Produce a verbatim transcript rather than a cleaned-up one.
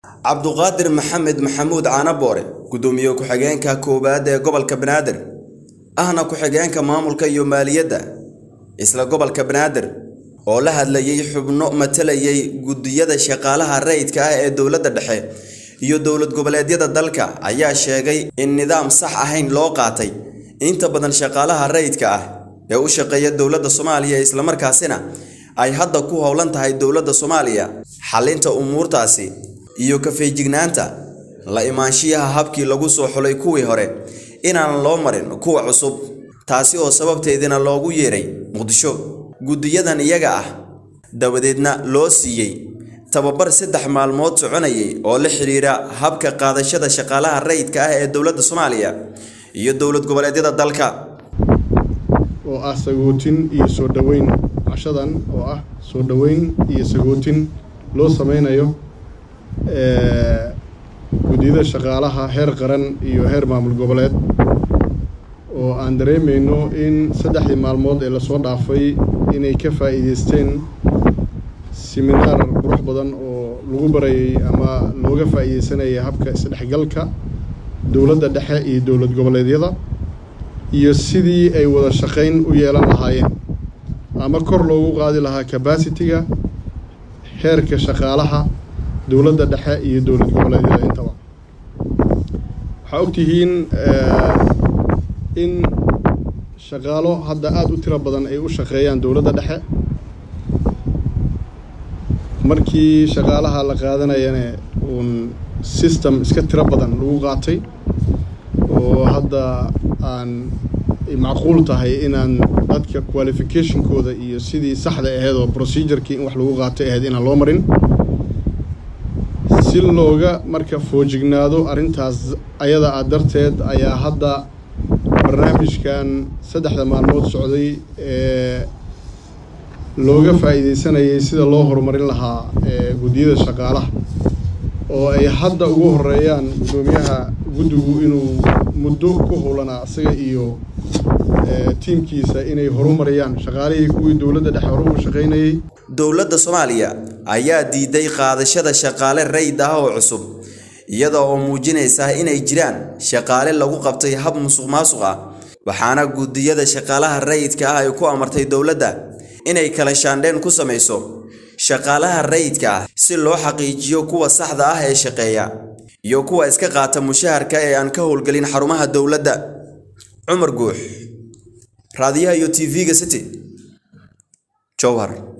Cabduqaadir Maxamed Maxamuud Caanaboore gudoomiye ku-xigeenka koobaad ee gobolka Banaadir ahna ku-xigeenka maamulka iyo maaliyadda isla gobolka Banaadir oo la hadlayay xubno matalayay gudiyada shaqaalaha rayidka ah ee dawladda dhexe iyo dawlad goboleedyada dalka ayaa sheegay in nidaam sax ahayn loo qaatay inta badan shaqaalaha rayidka ah ee u shaqeeya dawladda Soomaaliya isla markaasina ay hadda ku howlan tahay dawladda Soomaaliya xalinta umuurtaasi iyo ka feejignaanta la imaanshiyaha habkii lagu soo xulay kuwii hore inaan loo marin kuwa cusub taasi oo sababteedina loogu yeeray Muqdisho gudiyadan iyaga ah dabadeedna loo siiyay tababar saddex maalmood soconayay oo la xiriira habka qaadashada shaqaalaha rayidka ah ee dawladda Soomaaliya iyo dawlad goboleedyada dalka oo ah sagootin iyo soo dhaweyn cashadan oo ah soo dhaweyn iyo sagootin loo sameynayo ee gudiyada shaqaalaha heer qaran iyo heer maamul goboleed oo aan dareemayno in saddexdii maalmood ee la soo dhaafay inay ka faa'iideysteen seminar qurux badan oo lagu barayay ama looga faa'iideysanayay habka isdhexgalka dawladda dhexe iyo dawlad goboleedyada iyo sidii ay wada shaqayn u yeelan lahaayeen ama kor loogu qaadi lahaa capacity-ga heerka shaqaalaha dawladda dhexe iyo dawlad goboleedyada intaba waxa ogtihiin in shaqaalo hadda aad u tiro badan ay u shaqeeyaan dawladda dhexe markii shaqaalaha la qaadanayana uun system iska tiro badan lagu qaatay oo hadda aan macquul tahay inaan dadka qualification-kooda iyo sidii saxda ahayd oo procedure-kii in wax lagu qaatay ahayd inaan loo marin si looga marka foojignaado arrintaas ayada ah darteed ayaa hadda barnaamijkan saddexda maalmood socday ee looga faa'iideysanayay sida loo horumarin lahaa ee gudiyada shaqaalaha oo ay hadda ugu horeeyaan gudoomiyaha guddigu inuu muddo ku howlanaa asaga iyo tiimkiisa inay horumariyaan shaqaalihii kuwii dawladda dhexe hore u shaqaynayay dawladda Soomaaliya ayaa diiday qaadashada shaqaale rayid ah oo cusub iyada oo muujinaysa inay jiraan shaqaale lagu qabtay hab musuqmaasuq ah waxaana gudiyada shaqaalaha rayidka ah ay ku amartay dawladda inay kala shaandheen ku sameyso shaqaalaha rayidka ah si loo xaqiijiyo kuwa saxda ah ee shaqeeya iyo kuwa iska qaata mushaharka ee aan ka howlgelin xarumaha dawladda Umar Guux raadiyaha iyo T V-ga City Jowhar.